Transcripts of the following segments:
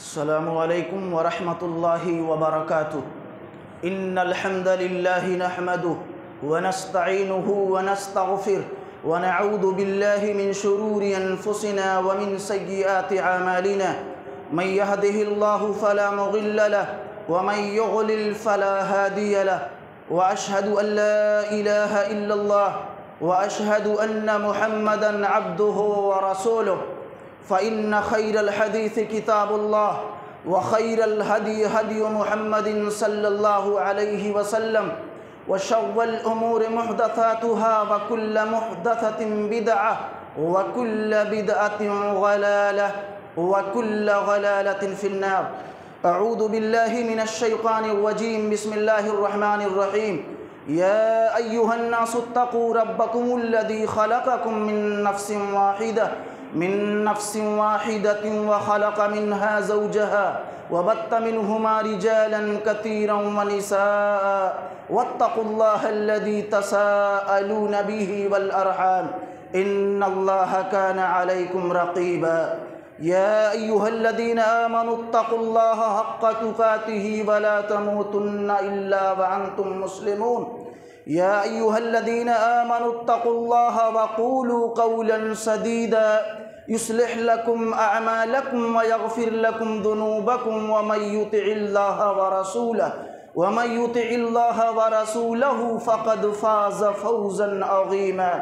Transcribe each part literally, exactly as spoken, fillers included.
السلام علیکم ورحمۃ اللہ وبرکاتہ۔ ان الحمد للہ نحمده ونستعینه ونستغفره ونعوذ باللہ من شرور انفسنا ومن سیئات اعمالنا، من يهده الله فلا مضل له ومن يضلل فلا هادي له، واشهد ان لا اله الا الله واشهد ان محمدا عبده ورسوله، فإن خير الحديث كتاب الله وخير الهدي هدي محمد صلى الله عليه وسلم، وشر الأمور محدثاتها وكل محدثة بدعة وكل بدعة ضلالة وكل ضلالة في النار۔ أعوذ بالله من الشيطان الرجيم، بسم الله الرحمن الرحيم۔ يا أيها الناس اتقوا ربكم الذي خلقكم من نفس واحدة من نفس واحدة وخلق منها زوجها وبث منهما رجالا كثيرا ونساء، واتقوا الله الذي تساءلون به والأرحام إن الله كان عليكم رقيبا۔ يا أيها الذين آمنوا اتقوا الله حق تقاته ولا تموتن إلا وأنتم مسلمون۔ يا أيها الذين آمنوا اتقوا الله وقولوا قولا سديدا يصلح لكم أعمالكم ويغفر لكم ذنوبكم، ومن يطع الله ورسوله ومن يطع الله ورسوله فقد فاز فوزا عظيما۔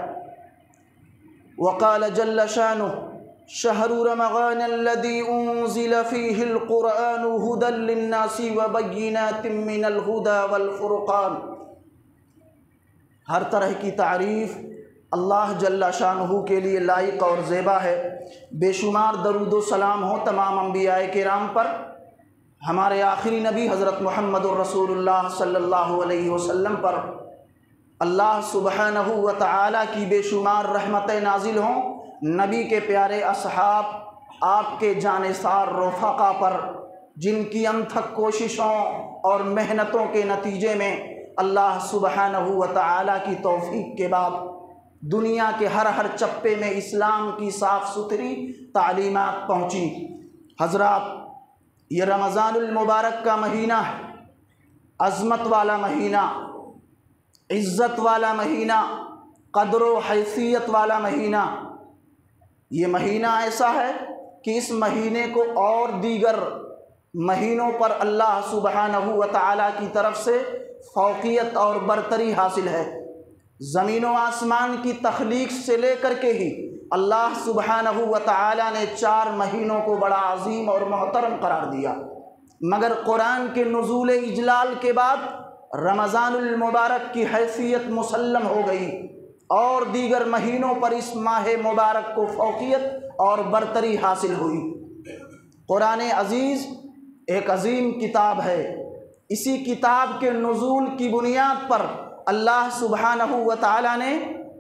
وقال جل شانه: شهر رمضان الذي أنزل فيه القرآن هدى للناس وبينات من الهدى والفرقان۔ ہر طرح کی تعریف اللہ جل شانہ کے لیے لائق اور زیبا ہے۔ بے شمار درود و سلام ہو تمام انبیاء کرام پر، ہمارے آخری نبی حضرت محمد الرسول اللہ صلی اللہ علیہ وسلم پر اللہ سبحانہ و تعالی کی بے شمار رحمتیں نازل ہوں، نبی کے پیارے اصحاب، آپ کے جانثار رفقا پر، جن کی انتھک کوششوں اور محنتوں کے نتیجے میں اللہ سبحانہ و تعالی کی توفیق کے بعد دنیا کے ہر ہر چپے میں اسلام کی صاف ستھری تعلیمات پہنچی۔ حضرات، یہ رمضان المبارک کا مہینہ ہے، عظمت والا مہینہ، عزت والا مہینہ، قدر و حیثیت والا مہینہ۔ یہ مہینہ ایسا ہے کہ اس مہینے کو اور دیگر مہینوں پر اللہ سبحانہ و تعالی کی طرف سے فوقیت اور برتری حاصل ہے۔ زمین و آسمان کی تخلیق سے لے کر کے ہی اللہ سبحانہ و تعالی نے چار مہینوں کو بڑا عظیم اور محترم قرار دیا، مگر قرآن کے نزول اجلال کے بعد رمضان المبارک کی حیثیت مسلم ہو گئی اور دیگر مہینوں پر اس ماہ مبارک کو فوقیت اور برتری حاصل ہوئی۔ قرآن عزیز ایک عظیم کتاب ہے۔ اسی کتاب کے نزول کی بنیاد پر اللہ سبحانہ و تعالی نے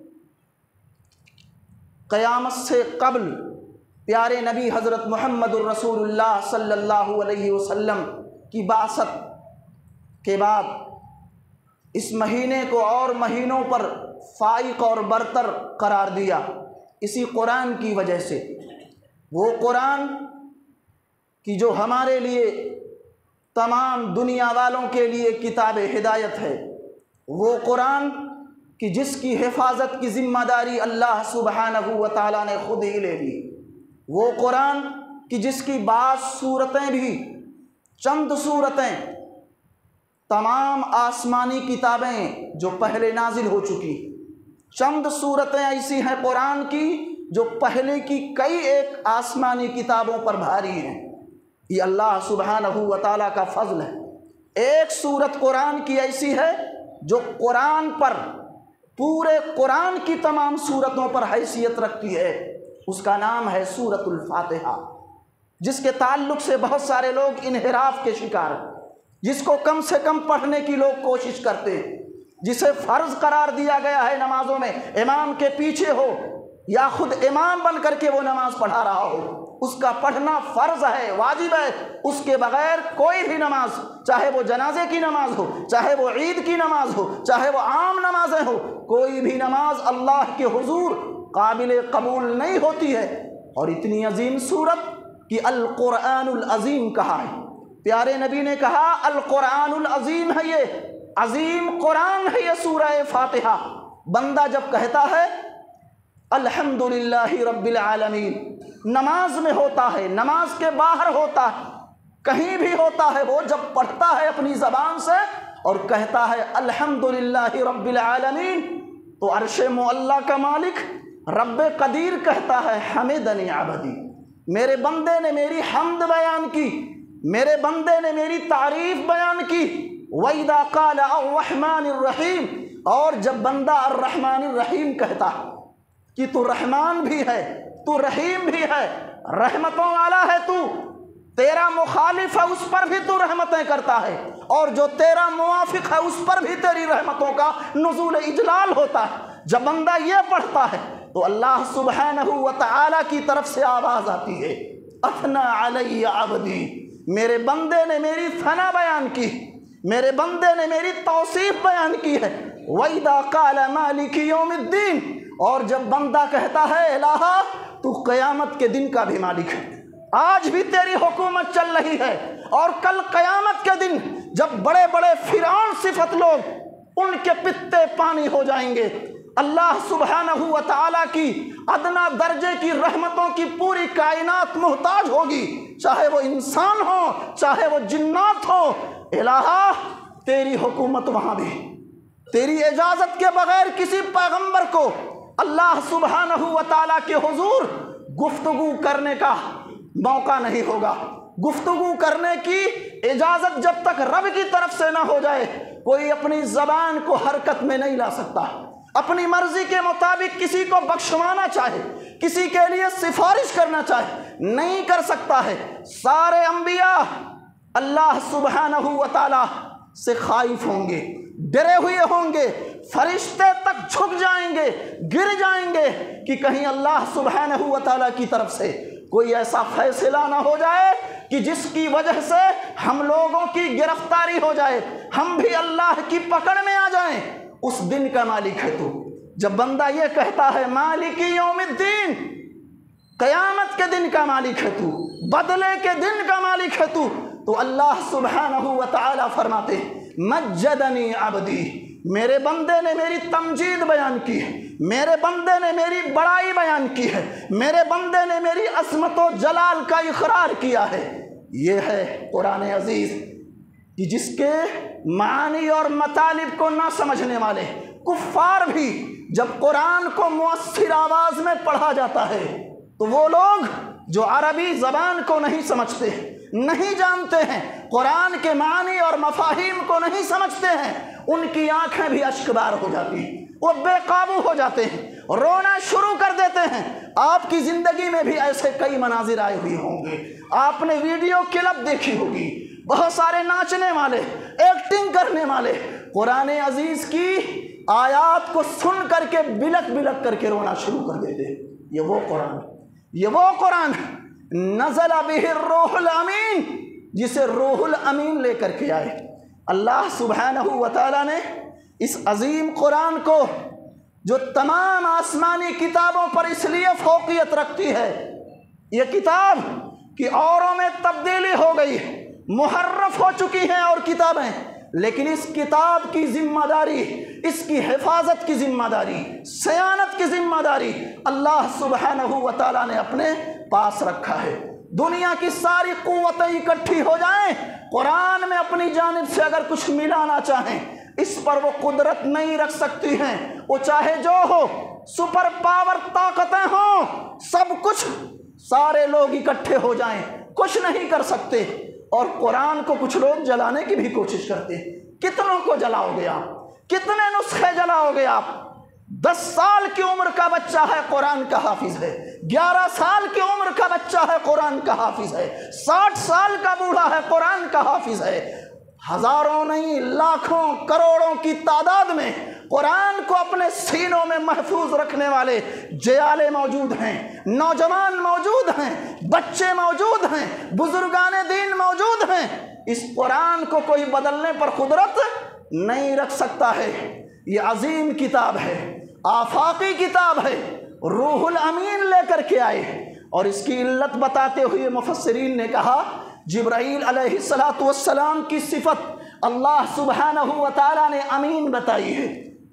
قیامت سے قبل پیارے نبی حضرت محمد الرسول اللہ صلی اللہ علیہ وسلم کی بعثت کے بعد اس مہینے کو اور مہینوں پر فائق اور برتر قرار دیا، اسی قرآن کی وجہ سے۔ وہ قرآن کی جو ہمارے لیے تمام دنیا والوں کے لیے کتاب ہدایت ہے، وہ قرآن کی جس کی حفاظت کی ذمہ داری اللہ سبحانہ و تعالیٰ نے خود ہی لے لی، وہ قرآن کی جس کی بعض صورتیں بھی، چند صورتیں تمام آسمانی کتابیں جو پہلے نازل ہو چکی، چند صورتیں ایسی ہیں قرآن کی جو پہلے کی کئی ایک آسمانی کتابوں پر بھاری ہیں۔ یہ اللہ سبحانہ و تعالیٰ کا فضل ہے۔ ایک صورت قرآن کی ایسی ہے جو قرآن پر، پورے قرآن کی تمام صورتوں پر حیثیت رکھتی ہے، اس کا نام ہے سورۃ الفاتحہ، جس کے تعلق سے بہت سارے لوگ انحراف کے شکار ہیں، جس کو کم سے کم پڑھنے کی لوگ کوشش کرتے ہیں، جسے فرض قرار دیا گیا ہے نمازوں میں، امام کے پیچھے ہو یا خود امام بن کر کے وہ نماز پڑھا رہا ہو، اس کا پڑھنا فرض ہے، واجب ہے۔ اس کے بغیر کوئی بھی نماز، چاہے وہ جنازے کی نماز ہو، چاہے وہ عید کی نماز ہو، چاہے وہ عام نمازیں ہو، کوئی بھی نماز اللہ کے حضور قابل قبول نہیں ہوتی ہے۔ اور اتنی عظیم صورت کہ القرآن العظیم کہا ہے، پیارے نبی نے کہا القرآن العظیم ہے، یہ عظیم قرآن ہے یہ سورہ فاتحہ۔ بندہ جب کہتا ہے الحمدللہ رب العالمین، نماز میں ہوتا ہے، نماز کے باہر ہوتا ہے، کہیں بھی ہوتا ہے، وہ جب پڑھتا ہے اپنی زبان سے اور کہتا ہے الحمدللہ رب العالمین، تو عرش معلیٰ کا مالک رب قدیر کہتا ہے حمدنی عبدی، میرے بندے نے میری حمد بیان کی، میرے بندے نے میری تعریف بیان کی۔ وَإِذَا قَالَ الرَّحْمَٰنِ الرَّحِيمِ، اور جب بندہ الرحمن الرحیم کہتا کہ تو رحمان بھی ہے، تو رحیم بھی ہے، رحمتوں والا ہے، تو تیرا مخالف ہے اس پر بھی تو رحمتیں کرتا ہے، اور جو تیرا موافق ہے اس پر بھی تیری رحمتوں کا نزول اجلال ہوتا ہے۔ جب بندہ یہ پڑھتا ہے تو اللہ سبحانہ و تعالی کی طرف سے آواز آتی ہے اثنا علی عبدی، میرے بندے نے میری ثنا بیان کی، میرے بندے نے میری توصیف بیان کی ہے۔ وَإِذَا قَالَ مَالِكِ يَوْمِ الدِّينِ، اور جب بندہ کہتا ہے الہا تو قیامت کے دن کا بھی مالک ہے، آج بھی تیری حکومت چل رہی ہے، اور کل قیامت کے دن جب بڑے بڑے فرعون صفت لوگ ان کے پتے پانی ہو جائیں گے، اللہ سبحانہ و تعالیٰ کی ادنا درجے کی رحمتوں کی پوری کائنات محتاج ہوگی، چاہے وہ انسان ہو چاہے وہ جنات ہو۔ الہا تیری حکومت وہاں بھی، تیری اجازت کے بغیر کسی پیغمبر کو اللہ سبحانہ و تعالیٰ کے حضور گفتگو کرنے کا موقع نہیں ہوگا۔ گفتگو کرنے کی اجازت جب تک رب کی طرف سے نہ ہو جائے، کوئی اپنی زبان کو حرکت میں نہیں لا سکتا، اپنی مرضی کے مطابق کسی کو بخشوانا چاہے، کسی کے لیے سفارش کرنا چاہے، نہیں کر سکتا ہے۔ سارے انبیاء اللہ سبحانہ و تعالیٰ سے خائف ہوں گے، ڈرے ہوئے ہوں گے، فرشتے تک جھک جائیں گے، گر جائیں گے کہ کہیں اللہ سبحانہ و تعالیٰ کی طرف سے کوئی ایسا فیصلہ نہ ہو جائے کہ جس کی وجہ سے ہم لوگوں کی گرفتاری ہو جائے، ہم بھی اللہ کی پکڑ میں آ جائیں۔ اس دن کا مالک ہے تو۔ جب بندہ یہ کہتا ہے مالک یوم الدین، قیامت کے دن کا مالک ہے تو، بدلے کے دن کا مالک ہے تو، تو اللہ سبحانہ و تعالیٰ فرماتے مجدنی عبدی، میرے بندے نے میری تمجید بیان کی ہے، میرے بندے نے میری بڑائی بیان کی ہے، میرے بندے نے میری عظمت و جلال کا اقرار کیا ہے۔ یہ ہے قرآن عزیز کہ جس کے معانی اور مطالب کو نہ سمجھنے والے کفار بھی جب قرآن کو مؤثر آواز میں پڑھا جاتا ہے تو وہ لوگ جو عربی زبان کو نہیں سمجھتے، نہیں جانتے ہیں، قرآن کے معنی اور مفاہیم کو نہیں سمجھتے ہیں، ان کی آنکھیں بھی اشکبار ہو جاتی ہیں، وہ بے قابو ہو جاتے ہیں، رونا شروع کر دیتے ہیں۔ آپ کی زندگی میں بھی ایسے کئی مناظر آئے ہوئے ہوں گے، آپ نے ویڈیو کلپ دیکھی ہوگی، بہت سارے ناچنے والے، ایکٹنگ کرنے والے قرآن عزیز کی آیات کو سن کر کے بلک بلک کر کے رونا شروع کر دیتے ہیں۔ یہ وہ قرآن، یہ وہ قرآن نزل بہ الروح الامین، جسے روح الامین لے کر کے آئے۔ اللہ سبحانہ و تعالیٰ نے اس عظیم قرآن کو جو تمام آسمانی کتابوں پر اس لیے فوقیت رکھتی ہے، یہ کتاب کی اوروں میں تبدیلی ہو گئی، محرف ہو چکی ہیں اور کتابیں، لیکن اس کتاب کی ذمہ داری، اس کی حفاظت کی ذمہ داری، صیانت کی ذمہ داری اللہ سبحانہ و تعالیٰ نے اپنے پاس رکھا ہے۔ دنیا کی ساری قوتیں اکٹھی ہو جائیں، قرآن میں اپنی جانب سے اگر کچھ ملانا چاہیں، اس پر وہ قدرت نہیں رکھ سکتی ہیں، وہ چاہے جو ہو، سپر پاور طاقتیں ہوں، سب کچھ سارے لوگ اکٹھے ہو جائیں، کچھ نہیں کر سکتے۔ اور قرآن کو کچھ لوگ جلانے کی بھی کوشش کرتے ہیں۔ کتنوں کو جلاؤ گے آپ؟ کتنے نسخے جلاؤ گے آپ؟ دس سال کی عمر کا بچہ ہے قرآن کا حافظ ہے، گیارہ سال کی عمر کا بچہ ہے قرآن کا حافظ ہے، ساٹھ سال کا بوڑھا ہے قرآن کا حافظ ہے۔ ہزاروں نہیں لاکھوں کروڑوں کی تعداد میں قرآن کو اپنے سینوں میں محفوظ رکھنے والے جیالے موجود ہیں، نوجوان موجود ہیں، بچے موجود ہیں، بزرگان دین موجود ہیں۔ اس قرآن کو کوئی بدلنے پر قدرت نہیں رکھ سکتا ہے۔ یہ عظیم کتاب ہے، آفاقی کتاب ہے، روح الامین لے کر کے آئے، اور اس کی علت بتاتے ہوئے مفسرین نے کہا جبرائیل علیہ الصلاۃ والسلام کی صفت اللہ سبحانہ و تعالیٰ نے امین بتائی ہے۔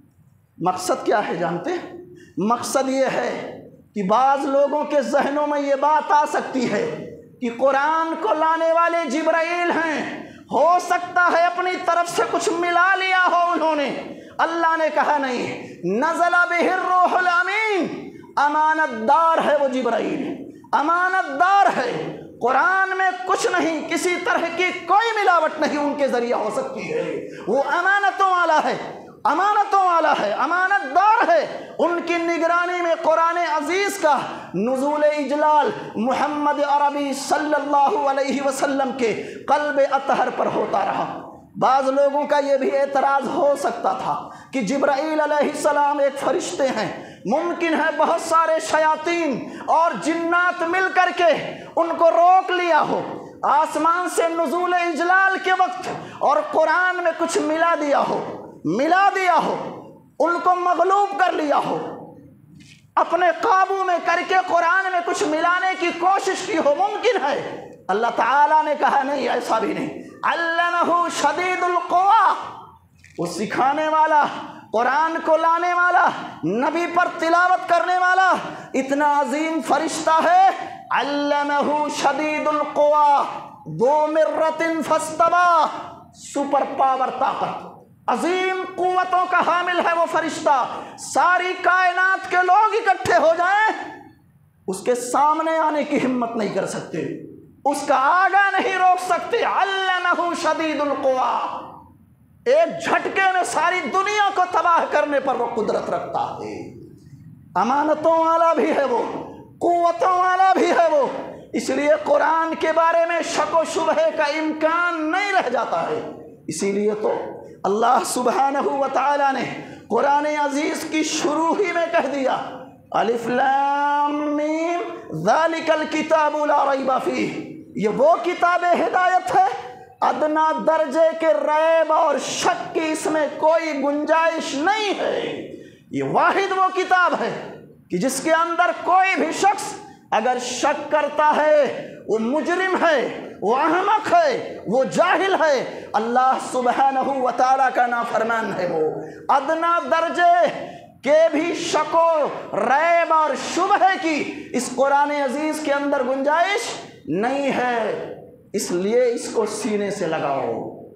مقصد کیا ہے جانتے ہیں؟ مقصد یہ ہے کہ بعض لوگوں کے ذہنوں میں یہ بات آ سکتی ہے کہ قرآن کو لانے والے جبرائیل ہیں، ہو سکتا ہے اپنی طرف سے کچھ ملا لیا ہو انہوں نے۔ اللہ نے کہا نہیں، نزل بہ الروح الامین، امانت دار ہے وہ جبرائیل، امانت دار ہے۔ قرآن میں کچھ نہیں، کسی طرح کی کوئی ملاوٹ نہیں ان کے ذریعے ہو سکتی ہے، وہ امانتوں والا ہے، امانتوں والا ہے، امانت دار ہے۔ ان کی نگرانی میں قرآن عزیز کا نزول اجلال محمد عربی صلی اللہ علیہ وسلم کے قلب اطہر پر ہوتا رہا۔ بعض لوگوں کا یہ بھی اعتراض ہو سکتا تھا کہ جبرائیل علیہ السلام ایک فرشتے ہیں، ممکن ہے بہت سارے شیاطین اور جنات مل کر کے ان کو روک لیا ہو آسمان سے نزول اجلال کے وقت، اور قرآن میں کچھ ملا دیا ہو ملا دیا ہو ان کو مغلوب کر لیا ہو، اپنے قابو میں کر کے قرآن میں کچھ ملانے کی کوشش کی ہو، ممکن ہے۔ اللہ تعالیٰ نے کہا نہیں، ایسا بھی نہیں۔ علمہ شدید القویٰ، وہ سکھانے والا، قرآن کو لانے والا، نبی پر تلاوت کرنے والا اتنا عظیم فرشتہ ہے۔ علمہ شدید القویٰ ذو مرۃ فاستویٰ، سپر پاور، طاقت، عظیم قوتوں کا حامل ہے وہ فرشتہ۔ ساری کائنات کے لوگ اکٹھے ہو جائیں اس کے سامنے آنے کی ہمت نہیں کر سکتے، اس کا آگا نہیں روک سکتے۔ علمہ شدید القویٰ، ایک جھٹکے میں ساری دنیا کو تباہ کرنے پر وہ قدرت رکھتا ہے۔ امانتوں والا بھی ہے وہ، قوتوں والا بھی ہے وہ، اس لیے قرآن کے بارے میں شک و شبہ کا امکان نہیں رہ جاتا ہے۔ اسی لیے تو اللہ سبحانہ و تعالیٰ نے قرآن عزیز کی شروع ہی میں کہہ دیا الف لام میم ذالک الکتاب لا ریب فیہ، یہ وہ کتاب ہدایت ہے، ادنا درجے کے ریب اور شک کی اس میں کوئی گنجائش نہیں ہے۔ یہ واحد وہ کتاب ہے کہ جس کے اندر کوئی بھی شخص اگر شک کرتا ہے وہ مجرم ہے، وہ احمق ہے، وہ جاہل ہے، اللہ سبحانہ و تعالیٰ کا نافرمان ہے۔ وہ ادنا درجے کے بھی شک و ریب اور شبہ کی اس قرآن عزیز کے اندر گنجائش نہیں ہے۔ اس لیے اس کو سینے سے لگاؤ۔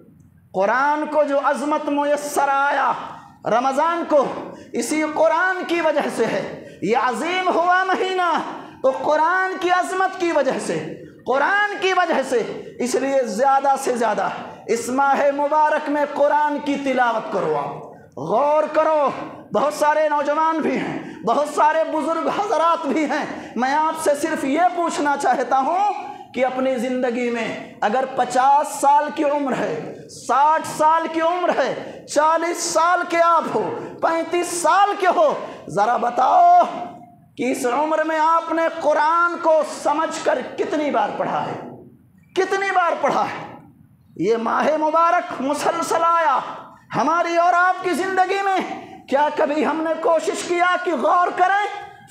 قرآن کو جو عظمت میسر آیا رمضان کو، اسی قرآن کی وجہ سے ہے۔ یہ عظیم ہوا مہینہ تو قرآن کی عظمت کی وجہ سے، قرآن کی وجہ سے، اس لیے زیادہ سے زیادہ اس ماہ مبارک میں قرآن کی تلاوت کرو، آپ غور کرو۔ بہت سارے نوجوان بھی ہیں، بہت سارے بزرگ حضرات بھی ہیں، میں آپ سے صرف یہ پوچھنا چاہتا ہوں کہ اپنی زندگی میں اگر پچاس سال کی عمر ہے، ساٹھ سال کی عمر ہے، چالیس سال کے آپ ہو، پینتیس سال کے ہو، ذرا بتاؤ کہ اس عمر میں آپ نے قرآن کو سمجھ کر کتنی بار پڑھا ہے، کتنی بار پڑھا ہے؟ یہ ماہ مبارک مسلسل آیا ہماری اور آپ کی زندگی میں، کیا کبھی ہم نے کوشش کیا کہ غور کریں؟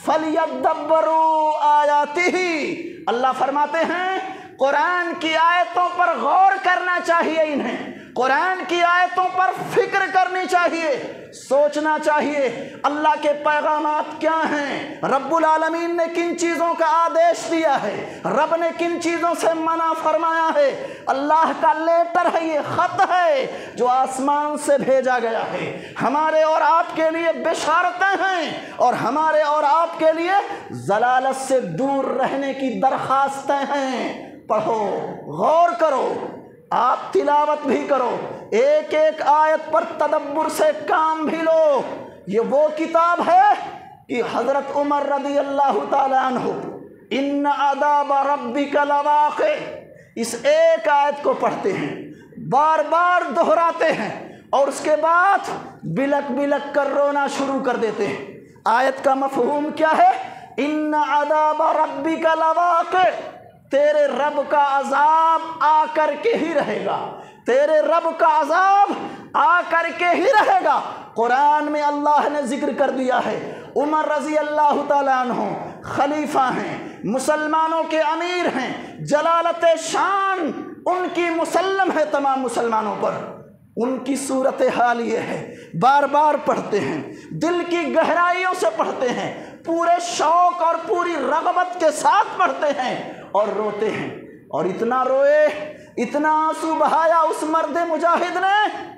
فَلْيَدَّبَّرُوا آیَاتِهِ، اللہ فرماتے ہیں قرآن کی آیتوں پر غور کرنا چاہیے، انہیں قرآن کی آیتوں پر فکر کرنی چاہیے، سوچنا چاہیے اللہ کے پیغامات کیا ہیں، رب العالمین نے کن چیزوں کا آدیش دیا ہے، رب نے کن چیزوں سے منع فرمایا ہے۔ اللہ کا لیٹر ہے، یہ خط ہے جو آسمان سے بھیجا گیا ہے، ہمارے اور آپ کے لیے بشارتیں ہیں اور ہمارے اور آپ کے لیے ضلالت سے دور رہنے کی درخواستیں ہیں۔ پڑھو، غور کرو، آپ تلاوت بھی کرو، ایک ایک آیت پر تدبر سے کام بھی لو۔ یہ وہ کتاب ہے کہ حضرت عمر رضی اللہ تعالیٰ عنہ ان عذاب ربک لواقع، اس ایک آیت کو پڑھتے ہیں، بار بار دہراتے ہیں اور اس کے بعد بلک بلک کر رونا شروع کر دیتے ہیں۔ آیت کا مفہوم کیا ہے؟ ان عذاب ربک لواقع، تیرے رب کا عذاب آ کر کے ہی رہے گا، تیرے رب کا عذاب آ کر کے ہی رہے گا۔ قرآن میں اللہ نے ذکر کر دیا ہے عمر رضی اللہ تعالیٰ عنہ خلیفہ ہیں، مسلمانوں کے امیر ہیں، جلالت شان ان کی مسلم ہے تمام مسلمانوں پر۔ ان کی صورتحال یہ ہے، بار بار پڑھتے ہیں، دل کی گہرائیوں سے پڑھتے ہیں، پورے شوق اور پوری رغبت کے ساتھ پڑھتے ہیں اور روتے ہیں۔ اور اتنا روئے، اتنا آنسو بہایا اس مرد مجاہد نے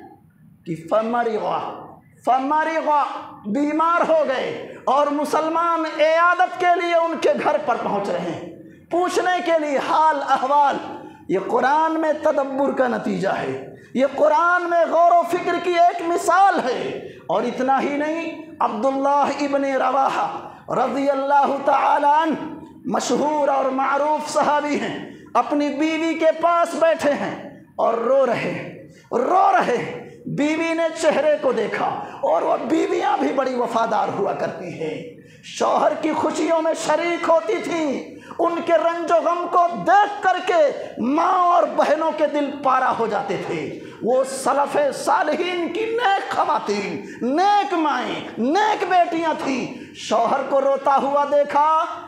کہ فمرغ فمرغ بیمار ہو گئے، اور مسلمان عیادت کے لیے ان کے گھر پر پہنچ رہے ہیں، پوچھنے کے لیے حال احوال۔ یہ قرآن میں تدبر کا نتیجہ ہے، یہ قرآن میں غور و فکر کی ایک مثال ہے۔ اور اتنا ہی نہیں، عبداللہ ابن رواحہ رضی اللہ تعالی عنہ مشہور اور معروف صحابی ہیں، اپنی بیوی کے پاس بیٹھے ہیں اور رو رہے رو رہے بیوی نے چہرے کو دیکھا، اور وہ بیویاں بھی بڑی وفادار ہوا کرتی ہیں، شوہر کی خوشیوں میں شریک ہوتی تھیں، ان کے رنج و غم کو دیکھ کر کے ماں اور بہنوں کے دل پارا ہو جاتے تھے۔ وہ سلف صالحین کی نیک خواتین، نیک مائیں، نیک بیٹیاں تھیں، شوہر کو روتا ہوا دیکھا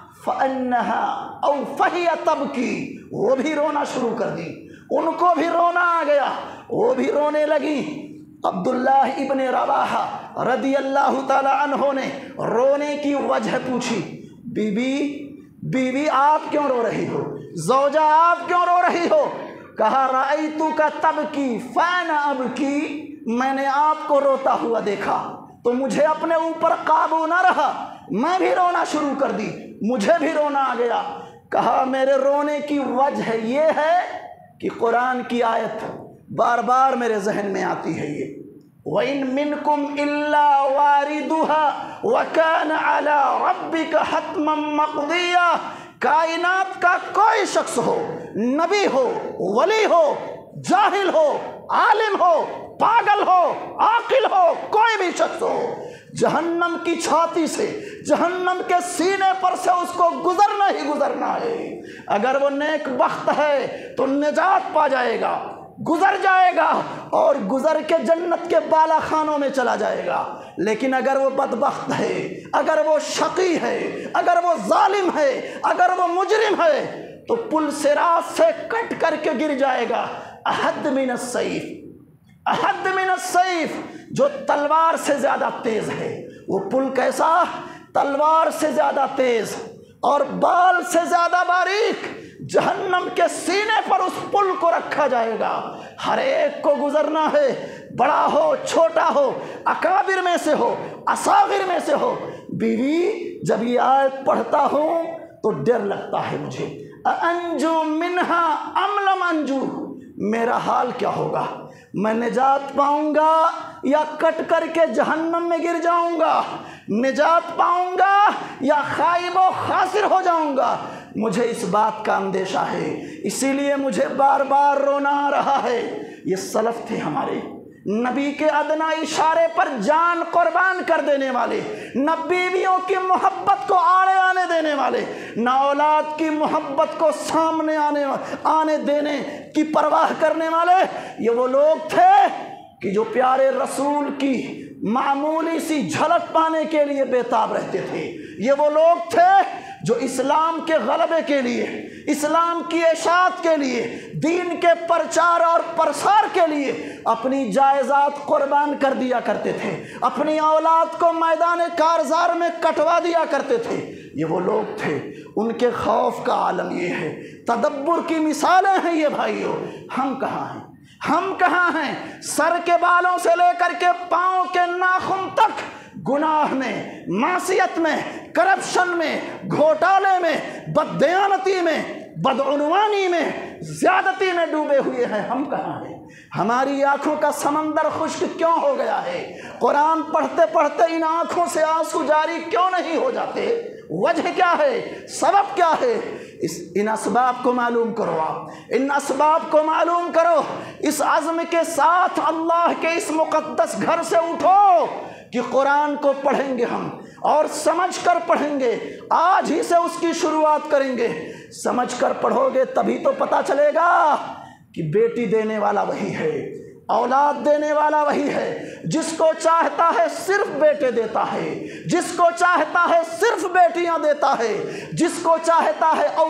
فَأَنَّهَا أَوْ فَهِيَ تَبْكِي، وہ بھی رونا شروع کر دی، ان کو بھی رونا آ گیا، وہ بھی رونے لگی۔ عبداللہ ابن رواحہ رضی اللہ تعالی عنہ نے رونے کی وجہ پوچھی، بی بی بیوی آپ کیوں رو رہی ہو، زوجہ آپ کیوں رو رہی ہو؟ کہا رأیتک تبکی فانا ابکی، میں نے آپ کو روتا ہوا دیکھا تو مجھے اپنے اوپر قابو نہ رہا، میں بھی رونا شروع کر دی، مجھے بھی رونا آ گیا۔ کہا میرے رونے کی وجہ یہ ہے کہ قرآن کی آیت بار بار میرے ذہن میں آتی ہے، یہ وَإِن مِّنكُمْ إِلَّا وَارِدُهَا وَكَانَ عَلَىٰ رَبِّكَ حَتْمًا مَّقْضِيًّا، کائنات کا کوئی شخص ہو، نبی ہو، ولی ہو، جاہل ہو، عالم ہو، پاگل ہو، عاقل ہو، کوئی بھی شخص ہو، جہنم کی چھاتی سے، جہنم کے سینے پر سے اس کو گزرنا ہی گزرنا ہے۔ اگر وہ نیک بخت ہے تو نجات پا جائے گا، گزر جائے گا اور گزر کے جنت کے بالا خانوں میں چلا جائے گا، لیکن اگر وہ بدبخت ہے، اگر وہ شقی ہے، اگر وہ ظالم ہے، اگر وہ مجرم ہے تو پل صراط سے کٹ کر کے گر جائے گا۔ احد من السیف، احد من السیف، جو تلوار سے زیادہ تیز ہے۔ وہ پل کیسا؟ تلوار سے زیادہ تیز اور بال سے زیادہ باریک۔ جہنم کے سینے پر اس پل کو رکھا جائے گا، ہر ایک کو گزرنا ہے، بڑا ہو چھوٹا ہو، اکابر میں سے ہو، اصاغر میں سے ہو۔ بیوی جب یہ آیت پڑھتا ہوں تو ڈر لگتا ہے مجھے، انجو منہا ام لم انجو، میرا حال کیا ہوگا، میں نجات پاؤں گا یا کٹ کر کے جہنم میں گر جاؤں گا، نجات پاؤں گا یا خائب و خاسر ہو جاؤں گا، مجھے اس بات کا اندیشہ ہے، اسی لیے مجھے بار بار رونا آ رہا ہے۔ یہ سلف تھے ہمارے، نبی کے ادنا اشارے پر جان قربان کر دینے والے، نہ بیویوں کی محبت کو آڑے آنے دینے والے، نہ اولاد کی محبت کو سامنے آنے آنے دینے کی پرواہ کرنے والے۔ یہ وہ لوگ تھے کہ جو پیارے رسول کی معمولی سی جھلک پانے کے لیے بےتاب رہتے تھے۔ یہ وہ لوگ تھے جو اسلام کے غلبے کے لیے، اسلام کی اشاعت کے لیے، دین کے پرچار اور پرسار کے لیے اپنی جائیداد قربان کر دیا کرتے تھے، اپنی اولاد کو میدان کارزار میں کٹوا دیا کرتے تھے۔ یہ وہ لوگ تھے، ان کے خوف کا عالم یہ ہے، تدبر کی مثالیں ہیں یہ بھائیوں۔ ہم کہاں ہیں؟ ہم کہاں ہیں؟ سر کے بالوں سے لے کر کے پاؤں کے ناخن تک گناہ میں، معصیت میں، کرپشن میں، گھوٹالے میں، بددیانتی میں، بدعنوانی میں، زیادتی میں ڈوبے ہوئے ہیں۔ ہم کہاں ہیں؟ ہماری آنکھوں کا سمندر خشک کیوں ہو گیا ہے؟ قرآن پڑھتے پڑھتے ان آنکھوں سے آنسو جاری کیوں نہیں ہو جاتے؟ وجہ کیا ہے؟ سبب کیا ہے؟ اس ان اسباب کو معلوم کرو، آپ ان اسباب کو معلوم کرو، اس عزم کے ساتھ اللہ کے اس مقدس گھر سے اٹھو کہ قرآن کو پڑھیں گے ہم، اور سمجھ کر پڑھیں گے، آج ہی سے اس کی شروعات کریں گے۔ سمجھ کر پڑھو گے تبھی تو پتہ چلے گا کہ بیٹی دینے والا وہی ہے، اولاد دینے والا وہی ہے، جس کو چاہتا ہے صرف بیٹے دیتا ہے، جس کو چاہتا ہے صرف بیٹیاں دیتا ہے، جس کو چاہتا ہے او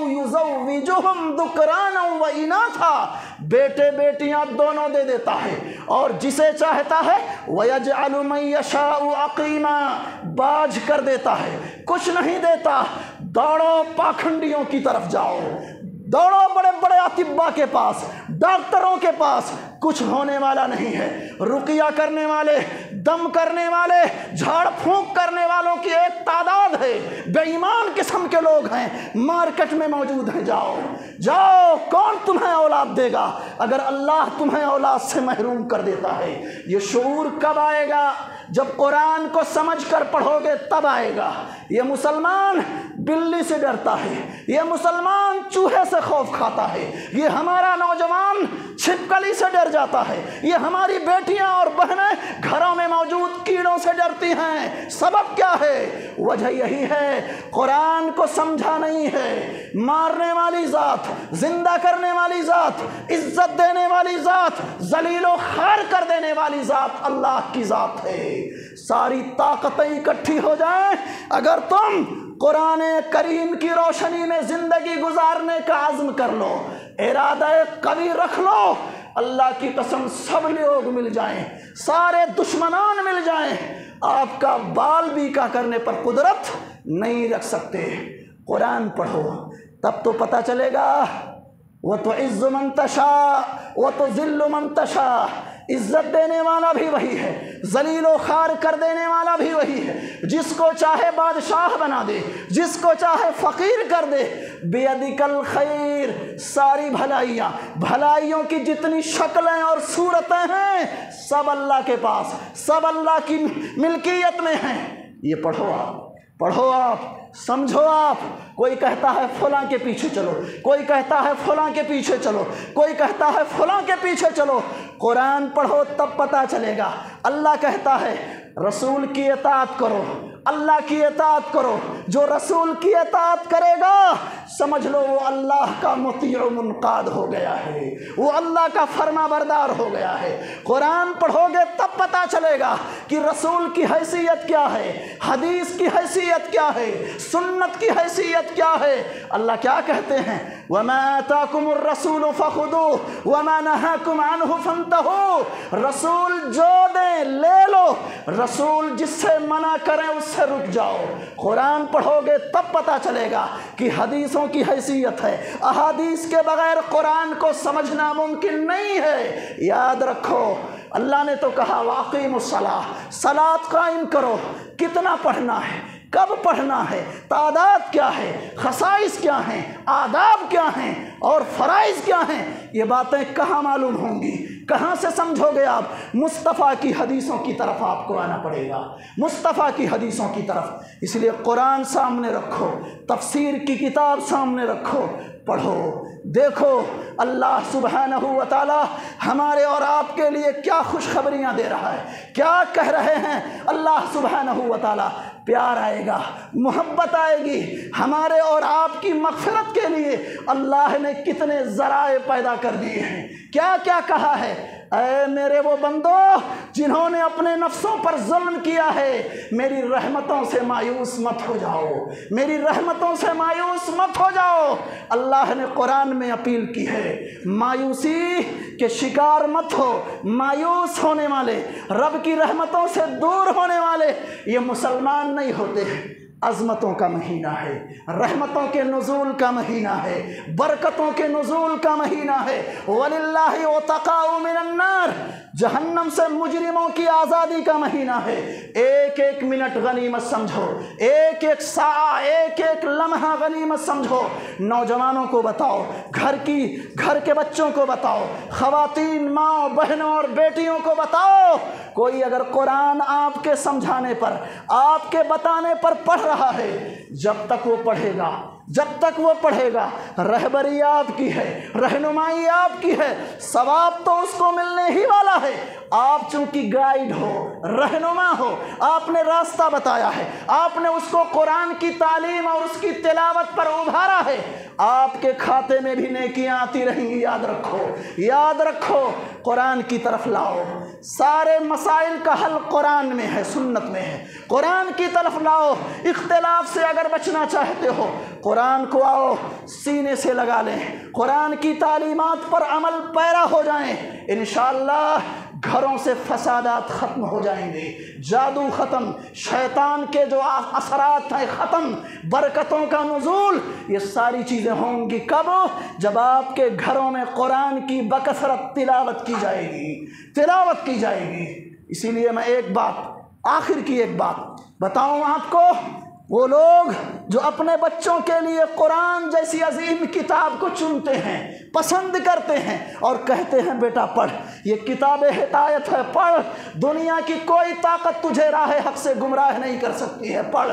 یزوجہم ذکرانا و اناتھا، بیٹے بیٹیاں دونوں دے دیتا ہے، اور جسے چاہتا ہے وَيَجْعَلُ مَن يَشَاءُ عَقِيمًا، باجھ کر دیتا ہے، کچھ نہیں دیتا۔ دوڑو پاکھنڈیوں کی طرف جاؤ، دوڑو بڑے بڑے اطباء کے پاس، ڈاکٹروں کے پاس، کچھ ہونے والا نہیں ہے۔ رقیہ کرنے والے، دم کرنے والے، جھاڑ پھونک کرنے والوں کی ایک تعداد ہے، بے ایمان قسم کے لوگ ہیں، مارکیٹ میں موجود ہیں۔ جاؤ جاؤ، کون تمہیں اولاد دے گا اگر اللہ تمہیں اولاد سے محروم کر دیتا ہے؟ یہ شعور کب آئے گا؟ جب قرآن کو سمجھ کر پڑھو گے تب آئے گا۔ یہ مسلمان بلی سے ڈرتا ہے، یہ مسلمان چوہے سے خوف کھاتا ہے، یہ ہمارا نوجوان چھپکلی سے ڈر جاتا ہے، یہ ہماری بیٹیاں اور بہنیں گھروں میں موجود کیڑوں سے ڈرتی ہیں۔ سبب کیا ہے؟ وجہ یہی ہے، قرآن کو سمجھا نہیں ہے۔ مارنے والی ذات، زندہ کرنے والی ذات، عزت دینے والی ذات، ذلیل و خوار کر دینے والی ذات اللہ کی ذات ہے۔ ساری طاقتیں اکٹھی ہو جائیں، اگر تم قرآن کریم کی روشنی میں زندگی گزارنے کا عزم کر لو، ارادہ قوی رکھ لو، اللہ کی قسم سب لوگ مل جائیں، سارے دشمنان مل جائیں، آپ کا بال بیکا کرنے پر قدرت نہیں رکھ سکتے۔ قرآن پڑھو تب تو پتہ چلے گا۔ وَتُعِزُّ مَن تَشَاءُ وَتُذِلُّ مَن تَشَاءُ، عزت دینے والا بھی وہی ہے، ذلیل و خوار کر دینے والا بھی وہی ہے، جس کو چاہے بادشاہ بنا دے، جس کو چاہے فقیر کر دے۔ بیدک الخیر، ساری بھلائیاں، بھلائیوں کی جتنی شکلیں اور صورتیں ہیں سب اللہ کے پاس، سب اللہ کی ملکیت میں ہیں۔ یہ پڑھو آپ، پڑھو آپ، سمجھو آپ۔ کوئی کہتا ہے فلاں کے پیچھے چلو، کوئی کہتا ہے فلاں کے پیچھے چلو، کوئی کہتا ہے فلاں کے پیچھے چلو۔ قرآن پڑھو تب پتہ چلے گا۔ اللہ کہتا ہے رسول کی اطاعت کرو، اللہ کی اطاعت کرو۔ جو رسول کی اطاعت کرے گا سمجھ لو وہ اللہ کا مطیع و منقاد ہو گیا ہے، وہ اللہ کا فرما بردار ہو گیا ہے۔ قرآن پڑھو گے تب پتہ چلے گا کہ رسول کی حیثیت کیا ہے، حدیث کی حیثیت کیا ہے، سنت کی حیثیت کیا ہے۔ اللہ کیا کہتے ہیں؟ وَمَا آتَاكُمُ الرَّسُولُ فَخُذُوهُ وَمَا نَهَاكُمْ عَنْهُ فَانْتَهُوا، رسول جو دیں لے لو، رسول جس سے منع کریں اس سے رک جاؤ۔ قرآن پڑھو گے تب پتہ چلے گا کہ حدیثوں کی حیثیت ہے، احادیث کے بغیر قرآن کو سمجھنا ممکن نہیں ہے۔ یاد رکھو اللہ نے تو کہا وَأَقِیمُوا الصَّلَاةَ، صلاۃ قائم کرو۔ کتنا پڑھنا ہے، کب پڑھنا ہے، تعداد کیا ہے، خصائص کیا ہیں، آداب کیا ہیں اور فرائض کیا ہیں، یہ باتیں کہاں معلوم ہوں گی؟ کہاں سے سمجھو گے آپ؟ مصطفیٰ کی حدیثوں کی طرف آپ کو آنا پڑے گا، مصطفیٰ کی حدیثوں کی طرف۔ اس لیے قرآن سامنے رکھو، تفسیر کی کتاب سامنے رکھو، پڑھو، دیکھو اللہ سبحانہ و تعالی ہمارے اور آپ کے لیے کیا خوشخبریاں دے رہا ہے، کیا کہہ رہے ہیں۔ اللہ سبحانہ و تعالی، پیار آئے گا، محبت آئے گی ہمارے اور آپ کی مغفرت کے لیے۔ اللہ نے کتنے ذرائع پیدا کر دیے ہیں، کیا کیا کہا ہے؟ اے میرے وہ بندو جنہوں نے اپنے نفسوں پر ظلم کیا ہے، میری رحمتوں سے مایوس مت ہو جاؤ، میری رحمتوں سے مایوس مت ہو جاؤ۔ اللہ نے قرآن میں اپیل کی ہے، مایوسی کے شکار مت ہو۔ مایوس ہونے والے، رب کی رحمتوں سے دور ہونے والے یہ مسلمان نہیں ہوتے۔ عظمتوں کا مہینہ ہے، رحمتوں کے نزول کا مہینہ ہے، برکتوں کے نزول کا مہینہ ہے۔ وَلِلَّهِ عُتَقَاءُ مِنَ النَّارِ، جہنم سے مجرموں کی آزادی کا مہینہ ہے۔ ایک ایک منٹ غنیمت سمجھو، ایک ایک ساعہ، ایک ایک لمحہ غنیمت سمجھو۔ نوجوانوں کو بتاؤ، گھر کی گھر کے بچوں کو بتاؤ، خواتین، ماں، بہنوں اور بیٹیوں کو بتاؤ، کوئی اگر قرآن آپ کے سمجھانے پر، آپ کے بتانے پر پڑھ رہا ہے، جب تک وہ پڑھے گا جب تک وہ پڑھے گا رہبری آپ کی ہے، رہنمائی آپ کی ہے، ثواب تو اس کو ملنے ہی والا ہے۔ آپ چونکہ گائیڈ ہو، رہنما ہو، آپ نے راستہ بتایا ہے، آپ نے اس کو قرآن کی تعلیم اور اس کی تلاوت پر ابھارا ہے، آپ کے کھاتے میں بھی نیکیاں آتی رہیں گی۔ یاد رکھو، یاد رکھو، قرآن کی طرف لاؤ۔ سارے مسائل کا حل قرآن میں ہے، سنت میں ہے، قرآن کی طرف لاؤ۔ اختلاف سے اگر بچنا چاہتے ہو قرآن کو آؤ سینے سے لگا لیں، قرآن کی تعلیمات پر عمل پیرا ہو جائیں، انشاءاللہ گھروں سے فسادات ختم ہو جائیں گے، جادو ختم، شیطان کے جو اثرات ہیں ختم، برکتوں کا نزول، یہ ساری چیزیں ہوں گی کب؟ جب آپ کے گھروں میں قرآن کی بکثرت تلاوت کی جائے گی، تلاوت کی جائے گی۔ اسی لیے میں ایک بات، آخر کی ایک بات بتاؤں آپ کو، وہ لوگ جو اپنے بچوں کے لیے قرآن جیسی عظیم کتاب کو چنتے ہیں، پسند کرتے ہیں اور کہتے ہیں بیٹا پڑھ، یہ کتاب ہدایت ہے، پڑھ، دنیا کی کوئی طاقت تجھے راہ حق سے گمراہ نہیں کر سکتی ہے، پڑھ،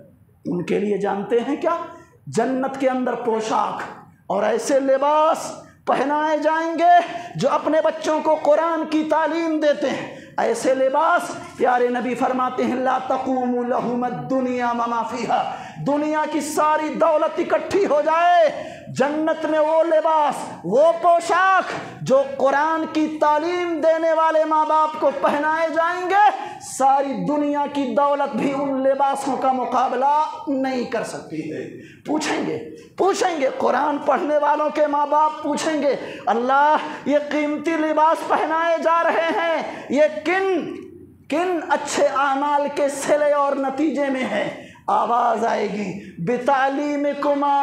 ان کے لیے جانتے ہیں کیا؟ جنت کے اندر پوشاک اور ایسے لباس پہنائے جائیں گے جو اپنے بچوں کو قرآن کی تعلیم دیتے ہیں۔ ایسے لباس پیارے نبی فرماتے ہیں لا تقوم لہم الدنیا وما فیہا، دنیا کی ساری دولت اکٹھی ہو جائے، جنت میں وہ لباس، وہ پوشاک جو قرآن کی تعلیم دینے والے ماں باپ کو پہنائے جائیں گے، ساری دنیا کی دولت بھی ان لباسوں کا مقابلہ نہیں کر سکتی ہے۔ پوچھیں گے پوچھیں گے قرآن پڑھنے والوں کے ماں باپ پوچھیں گے اللہ یہ قیمتی لباس پہنائے جا رہے ہیں، یہ کن کن اچھے اعمال کے صلے اور نتیجے میں ہے؟ آواز آئے گی بتعلیمکما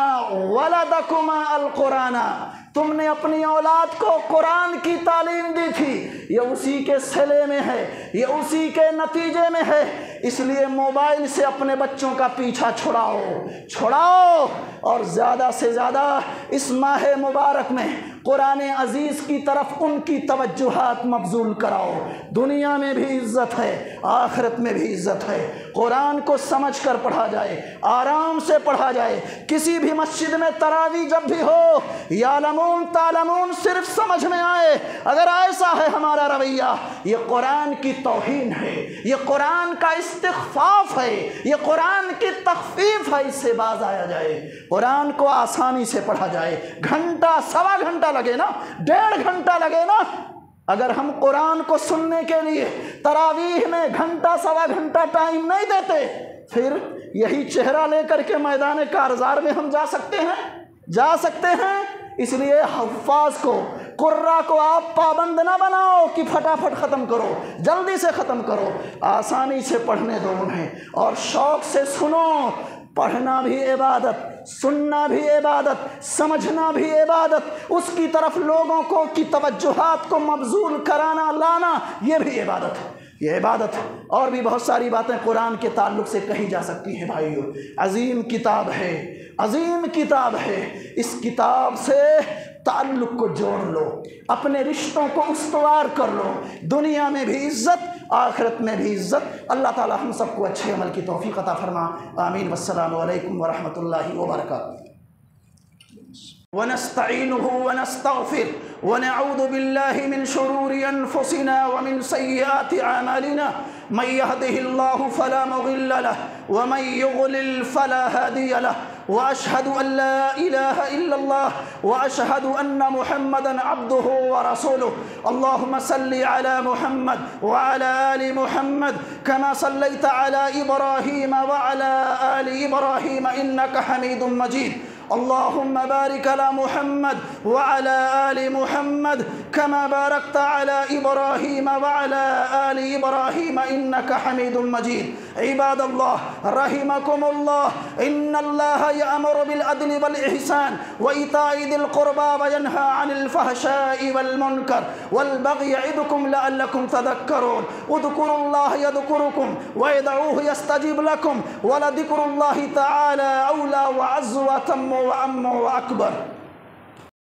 ولدکما القرآن، تم نے اپنی اولاد کو قرآن کی تعلیم دی تھی، یہ اسی کے صلے میں ہے، یہ اسی کے نتیجے میں ہے۔ اس لیے موبائل سے اپنے بچوں کا پیچھا چھڑاؤ چھڑاؤ اور زیادہ سے زیادہ اس ماہ مبارک میں قرآن عزیز کی طرف ان کی توجہات مبذول کراؤ۔ دنیا میں بھی عزت ہے، آخرت میں بھی عزت ہے۔ قرآن کو سمجھ کر پڑھا جائے، آرام سے پڑھا جائے۔ کسی بھی مسجد میں تراویح جب بھی ہو یعلمون تعلمون صرف سمجھ میں آئے، اگر ایسا ہے ہمارا رویہ یہ قرآن کی توہین ہے، یہ قرآن کا استخفاف ہے، یہ قرآن کی تخفیف ہے، اس سے باز آیا جائے۔ قرآن کو آسانی سے پڑھا جائے، گھنٹہ سوا گھنٹہ لگے نا، ڈیڑھ گھنٹہ لگے نا، اگر ہم قرآن کو سننے کے لیے تراویح میں گھنٹہ سوا گھنٹہ ٹائم نہیں دیتے، پھر یہی چہرہ لے کر کے میدان کارزار میں ہم جا سکتے ہیں جا سکتے ہیں اس لیے حفاظ کو، قرہ کو آپ پابند نہ بناؤ کہ پھٹافٹ ختم کرو، جلدی سے ختم کرو، آسانی سے پڑھنے دو انہیں اور شوق سے سنو۔ پڑھنا بھی عبادت، سننا بھی عبادت، سمجھنا بھی عبادت، اس کی طرف لوگوں کو کی توجہات کو مبذول کرانا لانا یہ بھی عبادت ہے، یہ عبادت ہے۔ اور بھی بہت ساری باتیں قرآن کے تعلق سے کہی جا سکتی ہیں بھائیو۔ عظیم کتاب ہے، عظیم کتاب ہے، اس کتاب سے تعلق کو جوڑ لو، اپنے رشتوں کو استوار کر لو، دنیا میں بھی عزت، آخرت میں بھی عزت۔ اللہ تعالی ہم سب کو اچھے عمل کی توفیق عطا فرما، آمین۔ والسلام علیکم ورحمۃ اللہ وبرکاتہ۔ ونستعينه ونستغفر ونعوذ بالله من شرور أنفسنا ومن سيئات أعمالنا، من يهده الله فلا مضل له ومن يضلل فلا هادي له، وأشهد أن لا إله إلا الله وأشهد أن محمدا عبده ورسوله۔ اللهم صل على محمد وعلى آل محمد كما صليت على إبراهيم وعلى آل إبراهيم إنك حميد مجيد۔ اللهم بارك على محمد وعلى آل محمد كما باركت على إبراهيم وعلى آل إبراهيم إنك حميد مجيد۔ عباد الله رحمكم الله، إن الله يأمر بالعدل والإحسان وإيتاء ذي القربى وينهى عن الفحشاء والمنكر والبغي يعظكم لعلكم تذكرون۔ اذكروا الله يذكركم وادعوه يستجب لكم ولذكر الله تعالى أولى وأعز وأتم وأعم وأكبر۔